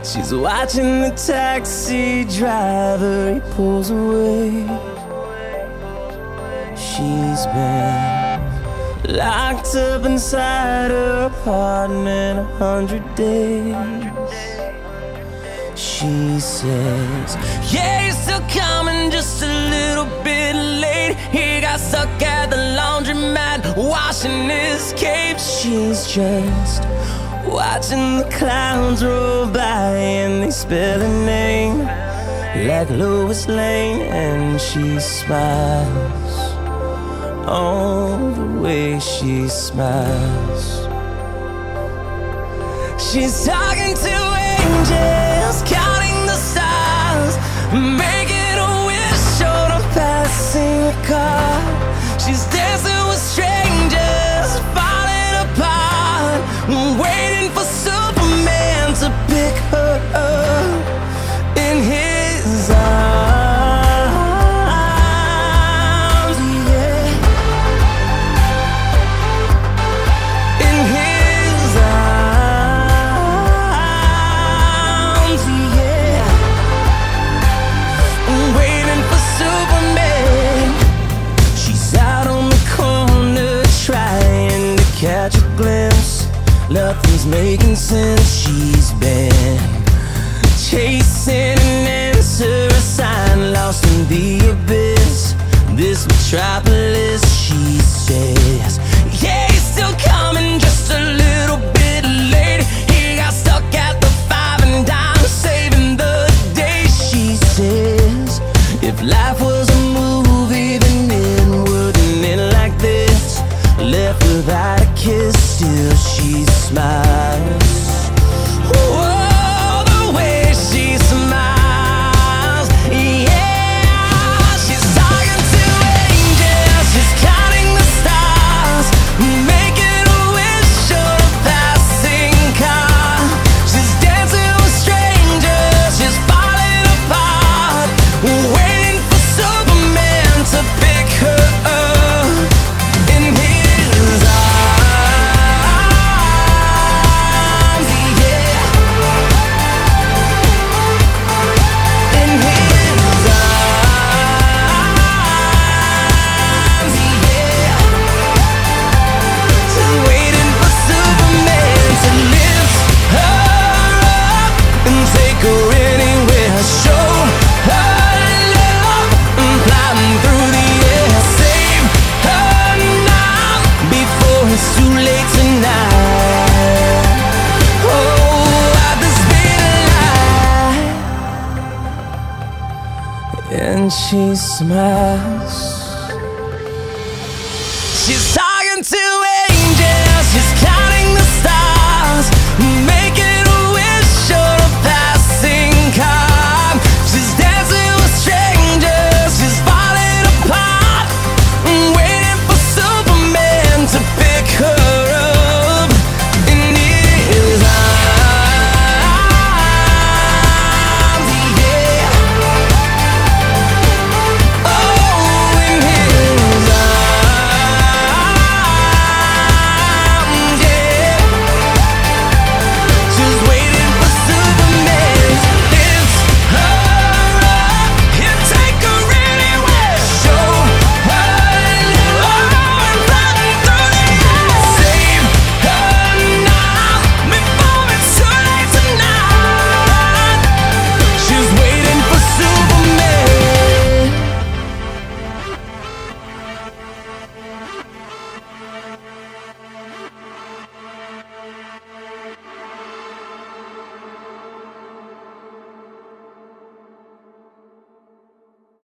She's watching the taxi driver, he pulls away. She's been locked up inside her apartment 100 days. She says, yeah, he's still coming, just a little bit late. He got stuck at the laundromat washing his cape. She's just watching the clowns roll by and they spell her name like Lois Lane. And she smiles, oh, the way she smiles. She's talking to angels, counting the stars, making a wish on a passing car. She's dancing with strangers, falling apart, waiting for Superman to pick her up in his arms. Catch a glimpse, nothing's making sense. She's been chasing an answer, a sign lost in the abyss. This metropolis, she says, yeah, he's still coming, just a little bit late. He got stuck at the five and dime, saving the day. She says, if life was a movie, then it wouldn't end like this. Left without a kiss, still she smiles. Oh, the way she smiles, yeah. She's talking to angels, she's counting the stars, making a wish on a passing car. She's dancing with strangers, she's falling apart, waiting for Superman to pick her up in his arms. And she smiles. She's talking to